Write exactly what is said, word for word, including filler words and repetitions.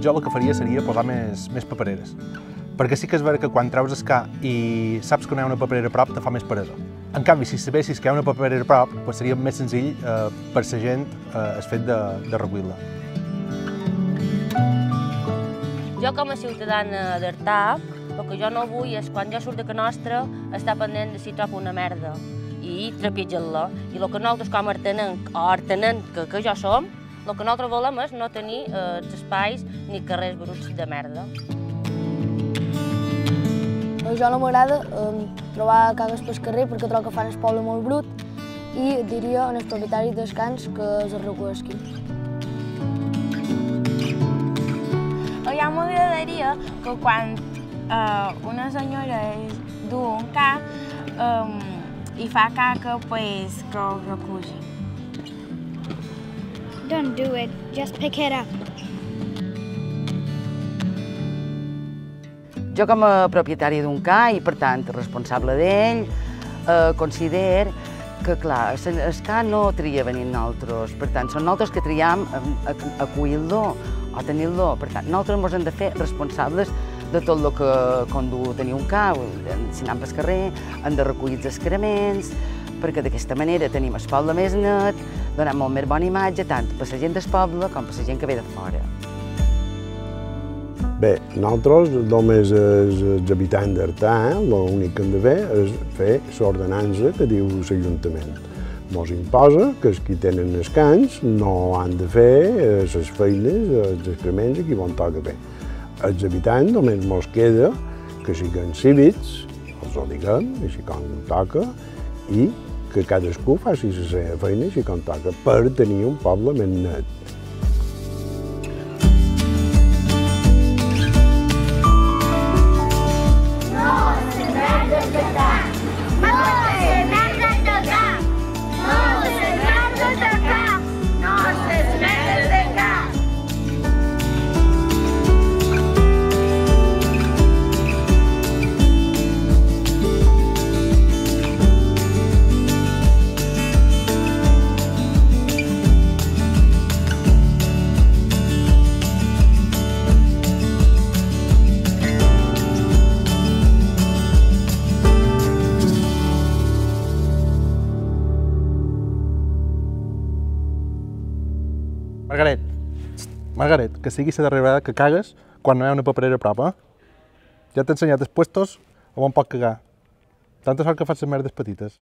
jo el que faria seria posar més, més papereres. Perquè sí que és vera que quan treus el ca i saps que no hi ha una paperera a prop, te fa més peresa. En canvi, si sabessis que hi ha una paperera a prop, doncs seria més senzill eh, per la gent eh, el fet de, de recollir-la. Jo, com a ciutadana d'Artà, el que jo no vull és, quan jo surt de casa nostra, estar pendent de si trobo una merda i trepitjar-la. I el que nosaltres, com a artenenc o artenent que, que jo som, el que nosaltres volem és no tenir eh, els espais ni carrers bruts de merda. A jo no m'agrada eh, trobar cagues pel carrer perquè trobo que fan el poble molt brut i diria als propietaris dels camps que es recuesquin. Ja m'agradaria que quan eh, una senyora du un ca eh, i fa caca, pues, que ho reculli. Don't do it, just pick it up. Jo, com a propietària d'un ca i, per tant, responsable d'ell, eh, considero que, clar, el ca no tria venir nosaltres. Per tant, són nosaltres que triem acollir-lo o tenir-lo. Per tant, nosaltres ens hem de fer responsables de tot el que condu tenir un ca, si anem pel carrer, hem de recollir els excrements, perquè d'aquesta manera tenim el poble més net, donem molt més bona imatge, tant per la gent del poble com per la gent que ve de fora. Bé, nosaltres, només els habitants d'Artà, l'únic que hem de fer és fer l'ordenança que diu l'Ajuntament. Ens imposa que els que tenen els camps no han de fer les feines, els excrements a qui bon toca fer. Els habitants només ens queda que siguin cívics, els ho diguem, així com toca, i que cadascú faci la seva feina així com toca per tenir un poble més net. Margaret, Margaret, que sigui la darrera vegada que cagues quan no hi ha una paperera a prop, eh? Ja t'he ensenyat els puestos on pot cagar. Tanta sort que fas les merdes petites.